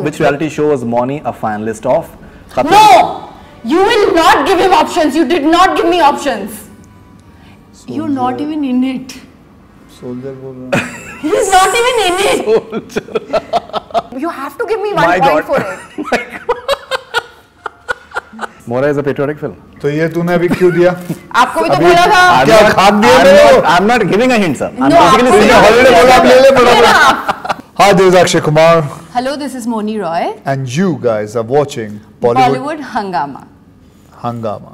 which reality show was Moni a finalist of? No! You will not give him options. You did not give me options. You're not even in it. Soldier बोल रहा हूँ. He's not even in it. Soldier. You have to give me one point for it. Mora is a patriotic film. तो ये तूने अभी क्यों दिया? आपको भी तो बोला था. क्या खाद दिया मेरे को? I'm not giving a hint, sir. No, I'm basically saying holiday बोला आप ले ले बोला. Hi, this is Akshay Kumar. Hello, this is Moni Roy. And you guys are watching Bollywood Hangama. Hangama.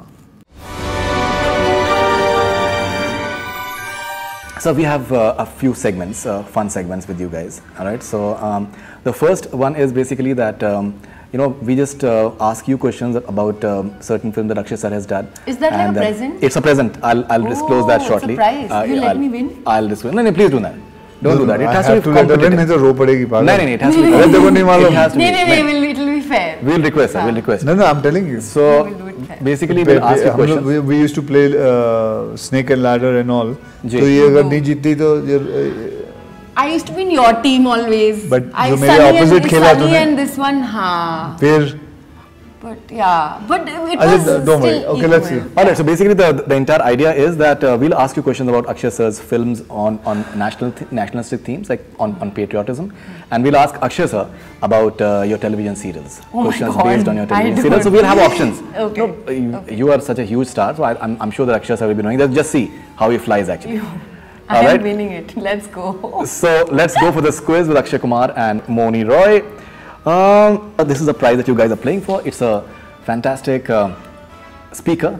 So we have a few segments, fun segments with you guys. All right. So the first one is basically that we just ask you questions about certain film that Akshay sir has done. Is that like a present? It's a present. I'll disclose that shortly. It's a prize. You let me win. I'll disclose. No, please do that. Don't do that. It has to be competitive. नहीं तो रो पड़ेगी पागल. नहीं, it has to be. अरे देखो नहीं मालूम. नहीं, it will be fair. We'll request, sir. We'll request. No, I'm telling you. So basically we'll ask you questions. We used to play snake and ladder and all. तो ये अगर नहीं जीतती तो I used to be in your team always. But जो मेरे opposite खेला तूने. And this one, हाँ. फिर. But yeah, but it was don't worry. Okay, let's see. Alright, so basically the entire idea is that we'll ask you questions about Akshay sir's films on nationalistic themes, like on patriotism, and we'll ask Akshay sir about your television serials. Questions based on your television serials. So we'll have options. Okay. No, you are such a huge star, so I'm sure that Akshay sir will be knowing. Let's just see how he flies actually. I am winning it. Let's go. So let's go for this quiz with Akshay Kumar and Moni Roy. This is a prize that you guys are playing for. It's a fantastic speaker.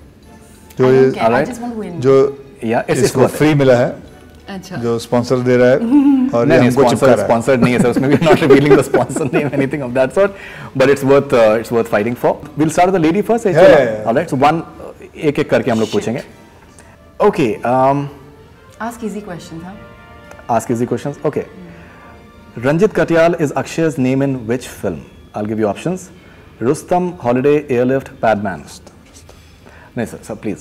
I just want to win. इसको free मिला है. अच्छा. जो sponsor दे रहा है और ये हमको चिपका रहा है. Sponsored नहीं है सर. उसमें we are not revealing the sponsor name, anything of that sort. But it's worth fighting for. We'll start with the lady first. All right. So one एक करके हम लोग पूछेंगे. Okay. Ask easy questions, huh? Ask easy questions. Okay. Ranjit Katyal is Akshay's name in which film? I'll give you options. Rustam, Holiday, Airlift, Padman. No, sir, please.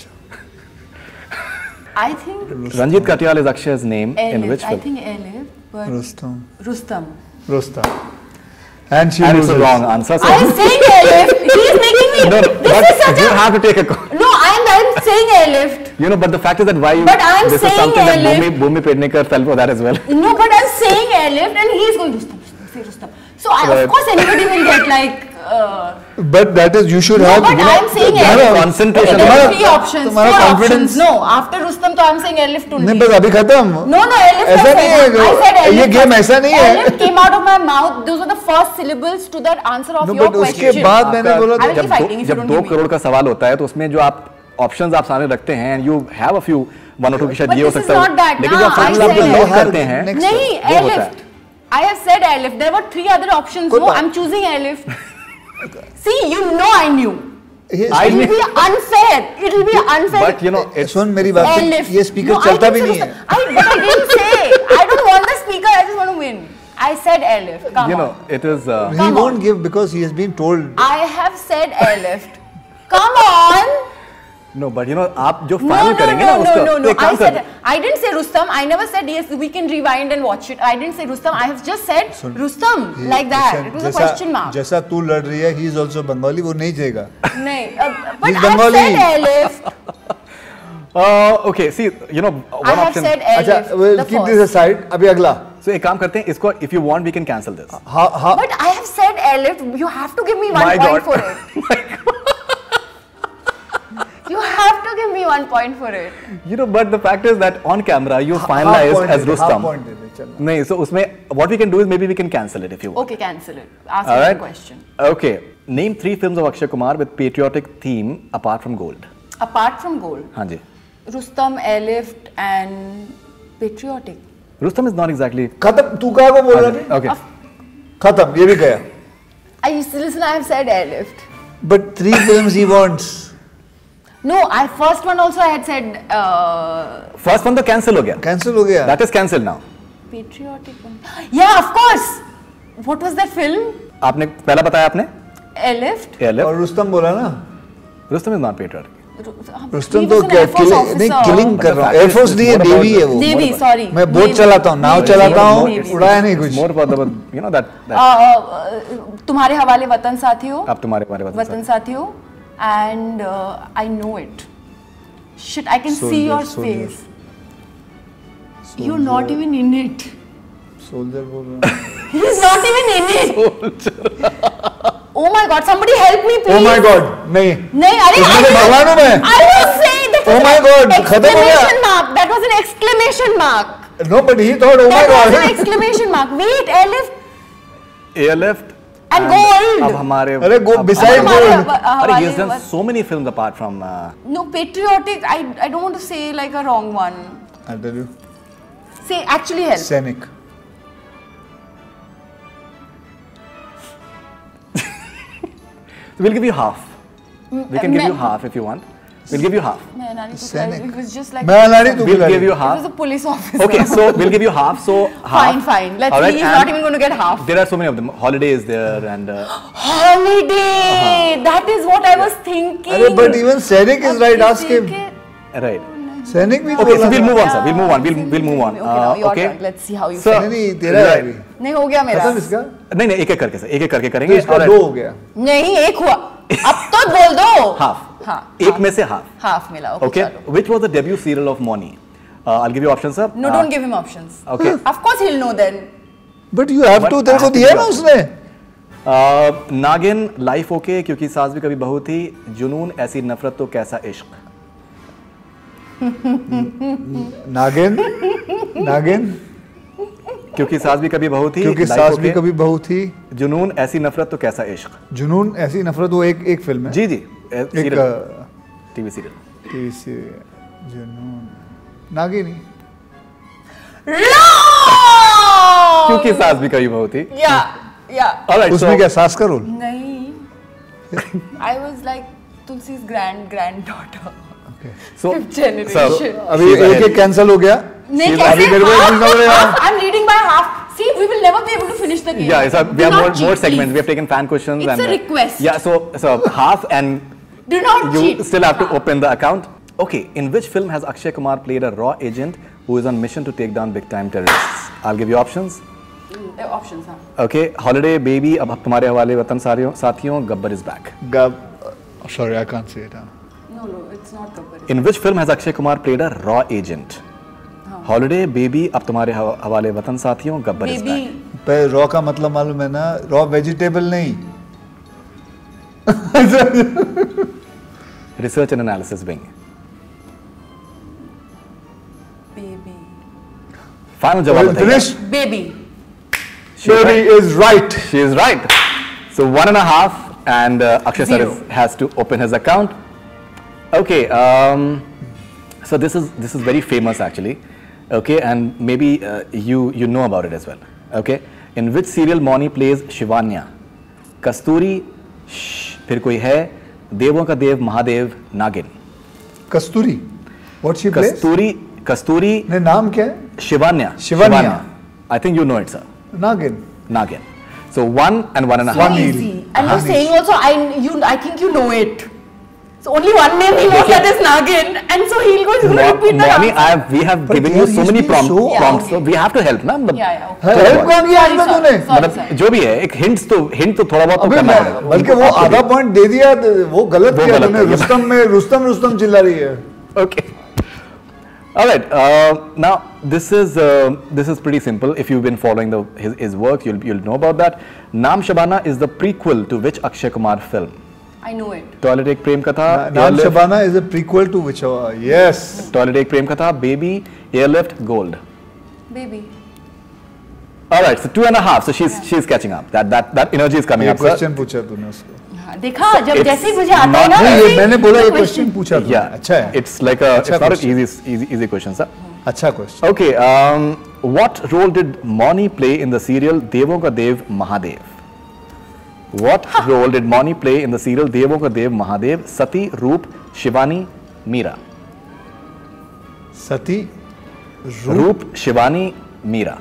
I think Ranjit Katyal is Akshay's name in which film? I think Airlift, but Rustam. And she it's a wrong answer. So I'm saying Airlift. He's making me. No, but you have to take a call. No, I'm saying Airlift. But the fact is that why you. But I'm this saying is something Airlift. that Bhumi Pednekar fell for that as well. No, but I'm saying Airlift and he's going Rustam. So of course anybody will get like. But that is you should have. But I'm saying Airlift. Concentration. There are 3 options. 4 confidence. options. No, after Rustam, तो I'm saying Airlift only. नहीं बस अभी खत्म. No, Airlift. ऐसा नहीं है. I said Airlift. ये game ऐसा नहीं है. Airlift came out of my mouth. Those were the first syllables to that answer of your question. उसके बाद मैंने बोला जब 2 करोड़ का सवाल होता है तो उसमें जो आप ऑप्शंस आप सामने रखते हैं and you have a few one or two की शायद ये हो सकता है. लेकिन जब फाइनल आप लॉक करते हैं नहीं Airlift. I have said Airlift. There were 3 other options. No, I'm choosing Airlift. See, you know I knew. It will be unfair. It will be unfair. But सुन मेरी बात. ये speaker चलता भी नहीं है. But I didn't say. I don't want the speaker. I just want to win. I said Airlift. Come on. It is. He won't give because he has been told. I have said Airlift. Come on. No, but आप जो final करेंगे ना उसको No. I didn't say Rustam. I never said yes. We can rewind and watch it. I didn't say Rustam. I have just said Rustam like that. It was a question mark. जैसा तू लड़ रही है, he is also Bengali. वो नहीं जाएगा. नहीं. But I said Airlift. Okay. See, one I have option. said Airlift. अच्छा, we'll keep this aside. अभी अगला. So एक काम करते हैं इसको. If you want, we can cancel this. But I have said Airlift. You have to give me 1 point for it. You have to give me 1 point for it. But the fact is that on camera you finalized as Rustam. No, so usme what we can do is maybe we can cancel it if you want. Okay, cancel it. Ask me a question. Okay. Name 3 films of Akshay Kumar with patriotic theme apart from Gold. Apart from Gold? हाँ जी. Rustam, Airlift and patriotic. Rustam is not exactly. खत्म. तू कहाँ को बोल रहा है? Okay. खत्म. ये भी गया. Listen, I have said Airlift. But 3 films he wants. No, first one also I had said. First one तो cancel हो गया. Cancel हो गया. That is cancelled now. Patriotic one. Yeah, of course. What was that film? आपने पहला बताया आपने? Airlift. Airlift. और रुस्तम बोला ना? Rustam is not patriotic. Rustam तो क्या नहीं किलिंग कर रहा हूँ, एयरफोर्स नहीं है, नेवी है वो। Navy, sorry. मैं बोट चलाता हूँ, नाव चलाता हूँ, उड़ाया नहीं कुछ। More about the, you know that. तुम्हारे हवाले वतन साथियों। अब तुम्हारे हवाले वतन साथियों, and I know it. Shit, I can see your face. You're not even in it. Soldier बोल रहा हूँ। He's not even in it. Oh my God! Somebody help me, please. Oh my God! नहीं। नहीं, अरे भगवान हूँ मैं। I was saying that. Oh my God! खत्म हो गया। Exclamation mark. That was an exclamation mark. No, but he thought, oh my That God. was an exclamation mark. Wait, airlift. Airlift. And gold. अब हमारे. अरे go beside gold. अरे he has done so many films apart from. No, patriotic. I don't want to say like a wrong one. I'll tell you. Say actually help. Sainik. So we'll give you half. We can give you half if you want. We'll give you half. It was just like. We'll give you It half. was a police officer. Okay, so we'll give you half. So half. Fine. Let's Alright, see. He's and not even going to get half. There are so many of them. Holiday is there and. Holiday. That is what I was thinking. अरे but even Sainik is right. Ask him. Right. Sainik भी Okay, so we'll move on, sir. We'll move on. We'll move on. Okay, now your Okay. turn. Let's see how you Sir, feel. नहीं तेरा है अभी। नहीं हो गया मेरा। खत्म इसका? नहीं एक-एक करके सर, एक-एक करके तो करेंगे। इसका Alright. 2 हो गया। नहीं एक हुआ। अब तो बोल दो। Half. हाँ। एक में से half. Half मिला। Okay. Which was the debut serial of Moni? I'll give you options, sir. No, don't give him options. Okay. Of course he'll know then. But you have to, तेरे को दिया ना उसने। नागिन, लाइफ ओके, क्योंकि सास भी कभी बहू थी, जुनून, ऐसी नफरत तो कैसा इश्क। नागिन क्योंकि सास भी कभी बहू थी, क्योंकि सास भी कभी बहू थी, जुनून, ऐसी नफरत तो कैसा इश्क। जुनून ऐसी नफरत वो एक फिल्म है। जी एक टीवी सीरियल। जुनून नागिन क्योंकि सास भी कभी बहू थी। Yeah. उसमें क्या सास का रोल? नहीं। I was like Tulsi's granddaughter. So, Fifth generation. अभी एक कैंसिल हो गया। नहीं कैसे? I'm leading by half. See, we will never be able to finish the game. Yeah, so we have more segments. We have taken fan questions. It's a request. Yeah, so half and do not cheat. You still have to open the account. Okay, in which film has Akshay Kumar played a raw agent who is on mission to take down big-time terrorists? I'll give you options. Options, हाँ. Okay, Holiday, Baby, अब तुम्हारे हवाले वतन साथियों, Gabbar is back. Sorry, I can't say it. No, it's not Gabbar. In which film has Akshay Kumar played a raw agent? Holiday, Baby, अब तुम्हारे हवाले वतन साथियों, Gabbar is back. पे रॉ का मतलब मालूम है ना? रॉ वेजिटेबल नहीं। Research and analysis wing. Baby. Final जवाब बताइए. Baby. Baby is right. She is right. So 1.5 and Akshay sir has to open his account. Okay. So this is very famous actually. Okay, and maybe you know about it as well. Okay. In which serial Moni plays Shivanya? Kasturi, फिर कोई है, देवों का देव महादेव, नागिन. कस्तूरी. What she plays? कस्तूरी. ने नाम क्या है? Shivanya. I think you know it, sir. Nagin. So 1 and 1.5. So easy. And you're saying also, I think you know it. So only one name he knows, that is Nagin, and so he's going to repeat the answer. We have given you so many prompts, so we have to help, ना? Help कौन किया आज तूने? मतलब जो भी है, एक hint तो थोड़ा बहुत तो करना पड़ेगा. बल्कि वो आधा point दे दिया, वो गलत किया तूने. रुस्तम चिल्ला रही है. Okay. All right. Now this is pretty simple. If you've been following his work, you'll know about that. Naam Shabana is the prequel to which Akshay Kumar film? I know it. Toilet Ek Prem Katha. Naam Shabana is a prequel to which? Yes. Toilet Ek Prem Katha, Baby, Airlift, Gold. Baby. All right. So 2.5. So she's catching up. That energy is coming up. Question पूछा तूने उसको. देखा जब जैसे ही मुझे आता है ना मैंने बोला ये क्वेश्चन पूछा था. अच्छा है. It's like it's not an easy question, sir. अच्छा question. Okay. What role did Moni play in the serial देवों का देव Mahadev? What role did Moni play in the serial देवों का देव महादेव? सती, रूप, शिवानी, मीरा. सती, रूप, Shivani, Meera.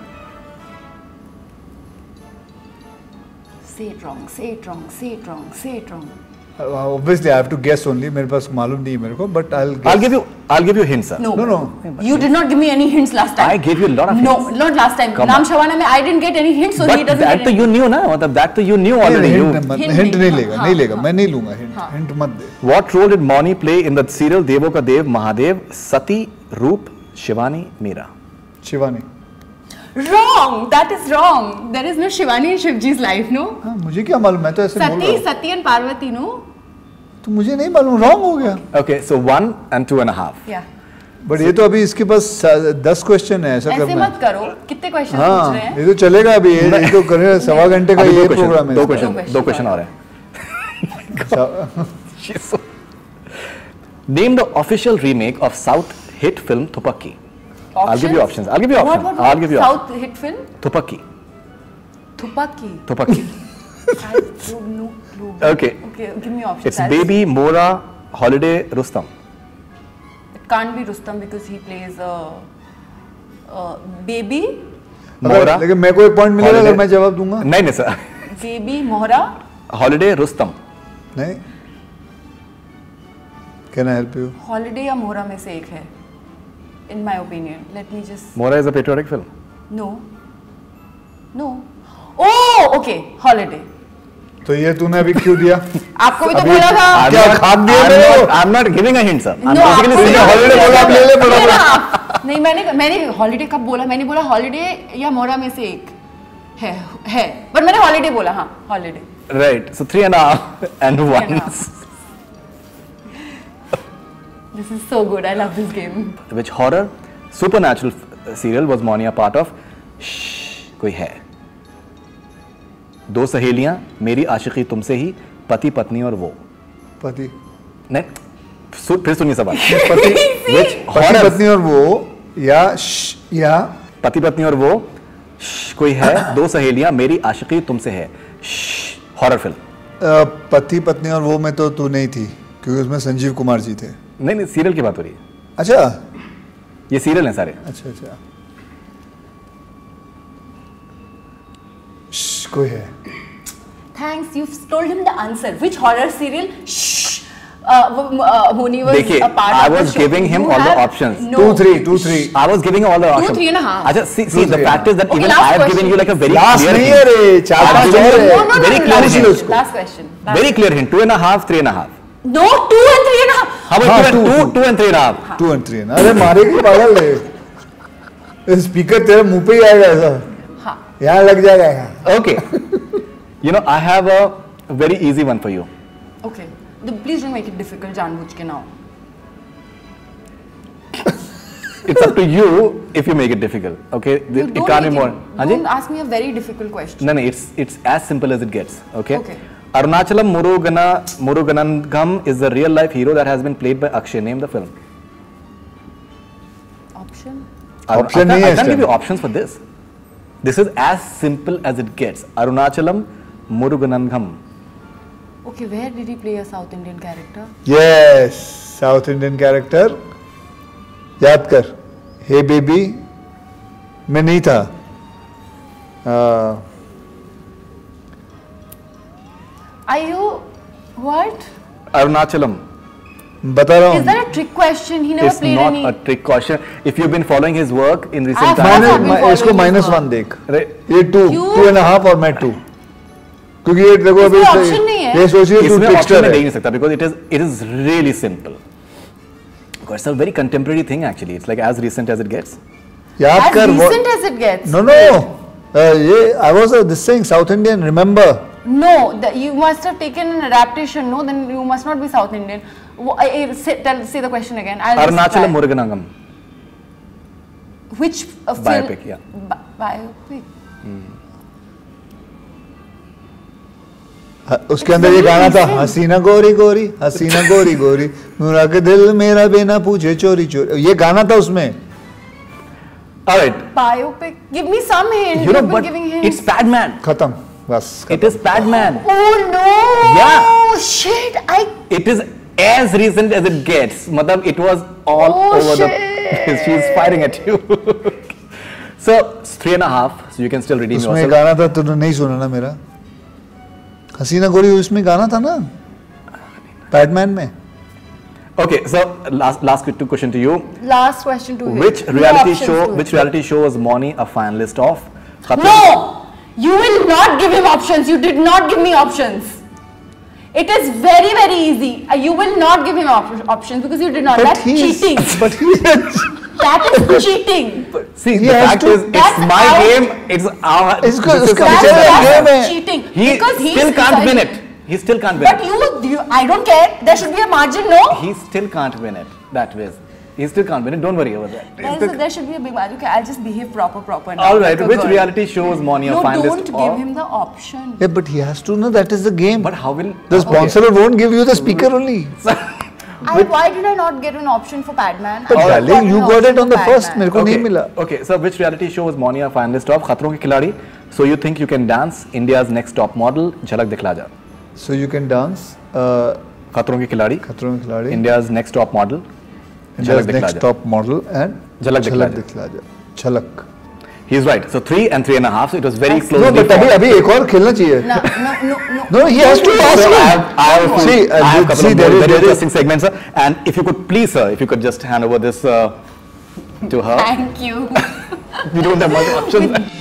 Say it wrong. Obviously, I have to guess only. मेरे पास मालूम नहीं है मेरे को, but I'll give you hints, sir. No. You did not give me any hints last time. I gave you a lot of hints. No, not last time. Naam Shabana में I didn't get any hints, so he doesn't. But that you knew ना, मतलब that you knew already. Hint नहीं लेगा, मैं नहीं लूँगा hint. Hint मत दे. What role did Moni play in the serial Devo Ka Dev, Mahadev, Sati, Roop, Shivani, Meera? Shivani. Wrong. That is wrong. There is no Shivani in Shivji's life, no. हाँ मुझे क्या मालूम, मैं तो ऐसे बोल रहा हूँ. Sati and Parvati, no. तो मुझे नहीं मालूम, wrong हो गया. Okay, so 1 and 2.5. Yeah. But ये तो अभी इसके पास 10 क्वेश्चन है, ऐसा करना. ऐसे मत करो. कितने क्वेश्चन पूछ हाँ, रहे हैं? ये तो चलेगा अभी, ये तो करें 1.25 घंटे का ये प्रोग्राम है. दो क्वेश्चन और है. Name the official remake of South hit film Thupakki. I'll give you options. I'll give you options. What? I'll give you South hit film? Thupakki. Thupakki. I don't know. Okay. Okay, give me options. It's Baby, Mora, Holiday, Rustam. It can't be Rustam because he plays Baby. Mora. लेकिन मेरे को एक point मिलेगा अगर मैं जवाब दूंगा. नहीं sir. Baby, Mohra. Holiday, Rustam. नहीं. Can I help you? Holiday या मोहरा में से एक है. In my opinion, let me just. Mora is a patriotic film. No. Oh, okay. Holiday. तो ये तूने अभी क्यों दिया? आपको भी तो बोला था. क्या खाद दिया मेरे को? I'm not giving a hint, sir. No, holiday बोला, आप ले पड़ा. नहीं, मैंने हॉलिडे कब बोला? मैंने बोला हॉलिडे या मोहरा में से एक है. पर मैंने हॉलिडे बोला. हाँ, holiday. Right. So 3.5 and 1. This is so good. I love this game. Which horror supernatural serial was Moni a part of? कोई है. दो सहेलियां, मेरी आशिकी तुमसे ही, पति पत्नी और वो. पति. नहीं. फिर सुनिए सवाल. पति पत्नी और वो या पति पत्नी और वो. कोई है. दो सहेलियां, मेरी आशिकी तुमसे है. Horror film. पति पत्नी और वो में तो तू नहीं थी क्योंकि उसमें संजीव कुमार जी थे. नहीं सीरियल की बात हो रही है. अच्छा, ये सीरियल है सारे. अच्छा. कोई है. Thanks, you've told him the answer. Which horror serial? Moni was देखिए, a part I of the was show. giving him all the options. No. 2-3. I was giving all the options. 2-3.5. अच्छा, see, the fact is that Okay, even last I have given question. you like a very Last clear नहीं hint. है रे, 4-5 और है. No, Very clear hint. Last question. Very clear hint. 2.5, 3.5. No, 2 and 3.5. How about 2 and 3.5? 2 and 3 ना. अरे मारेगी पागल है. स्पीकर तेरे मुंह पे ही आएगा ऐसा. हाँ. यहाँ लग जाएगा यहाँ. Okay. You know, I have a very easy one for you. Okay. Please don't make it difficult, जानबूझ के now. It's up to you if you make it difficult. Okay? It can't be more. Don't ask me a very difficult question. No, it's as simple as it gets. Okay? Okay. Arunachalam Murugananagam is the real life hero that has been played by Akshay. Name the film. Option? Option I नहीं है. can't give you options for this. This is as simple as it gets. Arunachalam Murugananagam. Okay, where did he play a South Indian character? Yes, South Indian character. याद कर. Hey baby, मैं नहीं था. Are you what? Arunachalam. बता रहा हूँ. Is that a trick question? He never It's played not any. a trick question. If you've been following his work in recent I've times. followed इसको his -1 work. देख. Right. ये 2, क्यों? 2.5 और मैं 2. क्योंकि ये देखो अभी इसमें option नहीं है. ये सोचिए तू इसमें option trickster में दे है. नहीं सकता because it is really simple. It's a very contemporary thing actually. It's like as recent as it gets. याद As कर. recent as it gets. No. ये I was this thing South Indian. Remember? No, you must have taken an adaptation. No, then you must not be South Indian. Say the question again. Arunachalam Murugananagam. Which film? Biopic, yeah. Biopic. उसके अंदर ये गाना था. हसीना गोरी गोरी, हसीना गोरी गोरी, मुरा के दिल मेरा बिना पूछे चोरी चोरी. ये गाना था उसमें. All right. Biopic. Give me some hint. You know, You've been but giving hints. it's Padman. खत्म. बस. It is Padman. Oh no! Yeah. Shit! It is as recent as it gets. Matlab, it was all over the. She's firing at you. So 3.5. So you can still redeem उसमें yourself. गाना था तूने नहीं सुना ना मेरा. हसीना गोरी उसमें गाना था ना. पैडमैन में. Okay, so last question to you. Last question to you. Which reality show was Moni a finalist of? No! You will not give him options. You did not give me options. It is very, very easy. You will not give him options because you did not. That's cheating. But that is cheating. See, the fact is, it's my game. It's our. That's cheating. He still can't win it. He still can't win it. But you, I don't care. There should be a margin, no? He still can't win it. That way. He still can't win it. Don't worry over that. There should be a big margin. Okay, I'll just behave proper now. All right. Which reality show was Moni a finalist? No, don't give him the option. Yeah, but he has to know that is the game. But how will the sponsor won't give you the speaker only? Why did I not get an option for Padman? But darling, you got it on the first. मेरे को नहीं मिला. Okay, so which reality show was Moni a finalist of? खतरों के खिलाड़ी. So you think you can dance? India's next top model. झलक दिखला जा. So you can dance. खतरों के खिलाड़ी. खतरों के खिलाड़ी. India's next top model. India's next top model and झलक दिखला जा. झलक. He's right. So 3 and 3.5. So it was very close. No, but अभी एक और खेलना चाहिए. No, he has to ask. I have a couple of very interesting segments, sir. And if you could please, sir, if you could just hand over this to her. Thank you. We don't have much options.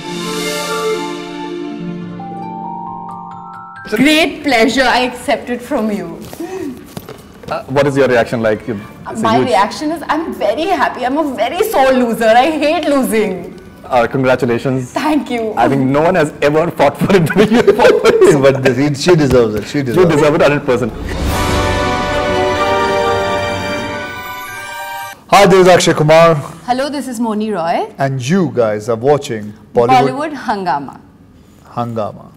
Great pleasure. I accept it from you. What is your reaction like? My reaction is I'm very happy. I'm a very sore loser. I hate losing. Congratulations. Thank you. I think no one has ever fought for it the way you fought for it. But she deserves it. She deserves it 100%. Hi, this is Akshay Kumar. Hello, this is Moni Roy. And you guys are watching Bollywood Hungama. Hungama.